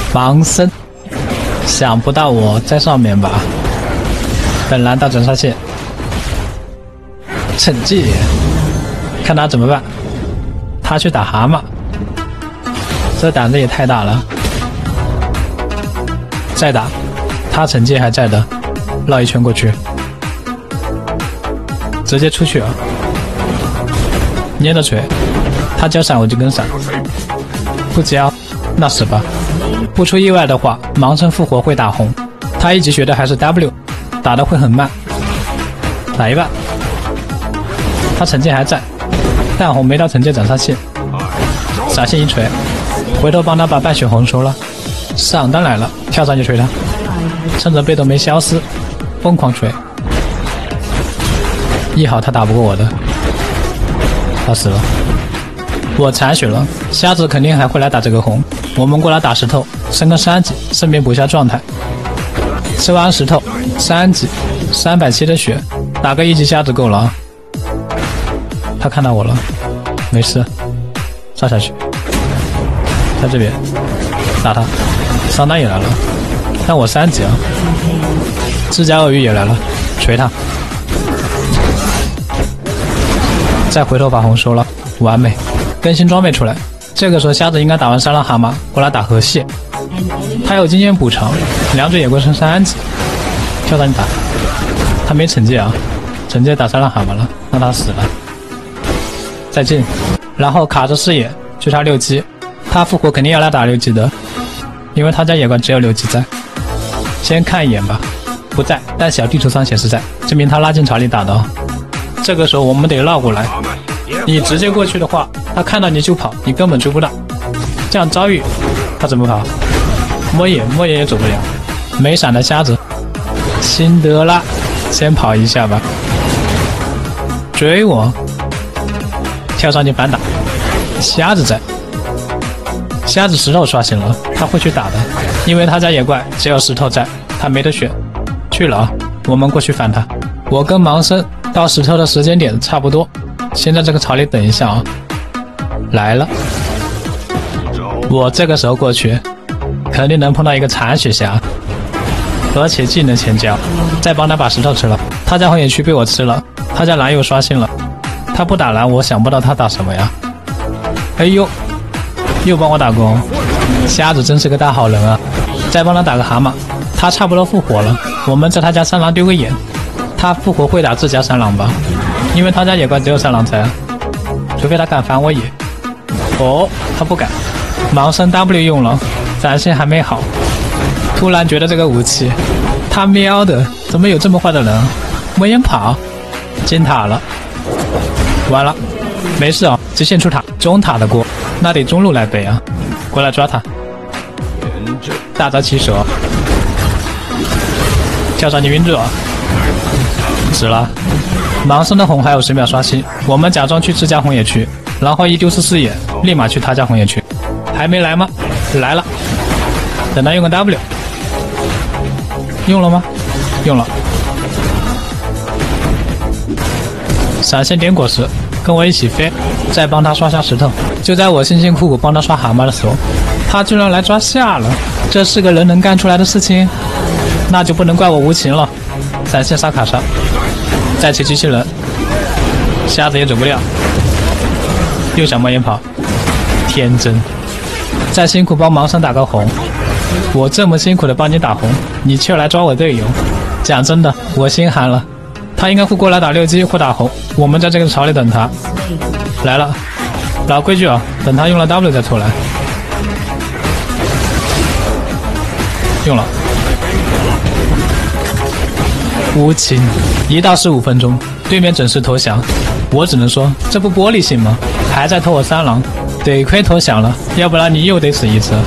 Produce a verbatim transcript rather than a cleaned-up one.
盲僧，想不到我在上面吧？本蓝到斩杀线，惩戒，看他怎么办。他去打蛤蟆，这胆子也太大了。再打，他惩戒还在的，绕一圈过去，直接出去啊！捏着锤，他交闪我就跟闪，不交那死吧。不出意外的话，盲僧复活会打红，他一级学的还是 W， 打的会很慢。打一半，他惩戒还在，但红没到惩戒斩杀线，闪现一锤，回头帮他把半血红收了。上单来了，跳上去锤他，趁着被动没消失，疯狂锤。一好他打不过我的，他死了。我残血了，瞎子肯定还会来打这个红，我们过来打石头，升个三级，顺便补下状态。吃完石头，三级，三百七的血，打个一级瞎子够了啊。他看到我了，没事，杀下去，在这边打他，上单也来了，但我三级啊。智甲鳄鱼也来了，锤他，再回头把红收了，完美。更新装备出来，这个时候瞎子应该打完三浪蛤蟆过来打河蟹，他有经验补偿，两嘴野龟升三级，跳上去打，他没惩戒啊，惩戒打三浪蛤蟆了，让他死了。再进，然后卡着视野去杀六级，他复活肯定要来打六级的，因为他家野怪只有六级在。先看一眼吧，不在，但小地图上显示在，证明他拉进草里打的哦。这个时候我们得绕过来，你直接过去的话，他看到你就跑，你根本追不到。这样遭遇，他怎么跑？摸野摸野也走不了。没闪的瞎子，辛德拉，先跑一下吧。追我，跳上去反打。瞎子在，瞎子石头刷新了，他会去打的，因为他家野怪只有石头在，他没得选。去了啊，我们过去反他。我跟盲僧到石头的时间点差不多，先在这个草里等一下啊。来了，我这个时候过去，肯定能碰到一个残血侠，而且技能前交，再帮他把石头吃了。他家红野区被我吃了，他家蓝又刷新了，他不打蓝，我想不到他打什么呀。哎呦，又帮我打工，瞎子真是个大好人啊！再帮他打个蛤蟆，他差不多复活了。我们在他家三狼丢个眼，他复活会打自家三狼吧？因为他家野怪只有三狼在啊，除非他敢反我野。哦，他不敢。盲僧 W 用了，闪现还没好，突然觉得这个武器，他喵的，怎么有这么坏的人？摸眼跑，进塔了，完了，没事啊，直线出塔，中塔的锅，那得中路来背啊，过来抓他，大招起手，跳上去晕住啊，死了。盲僧的红还有十秒刷新，我们假装去自家红野区，然后一丢失视野，立马去他家红野区。还没来吗？来了，等他用个 W， 用了吗？用了。闪现点果实，跟我一起飞，再帮他刷下石头。就在我辛辛苦苦帮他刷蛤蟆的时候，他居然来抓下了，这是个人能干出来的事情，那就不能怪我无情了。闪现杀卡莎，再骑机器人，瞎子也走不了，又想摸眼跑，天真。再辛苦帮盲僧打个红，我这么辛苦的帮你打红，你却来抓我队友，讲真的，我心寒了。他应该会过来打六级或打红，我们在这个草里等他。来了，老规矩啊，等他用了 W 再出来。用了，无情，一到十五分钟，对面准时投降，我只能说这不玻璃心吗？还在偷我三狼，得亏投降了，要不然你又得死一次。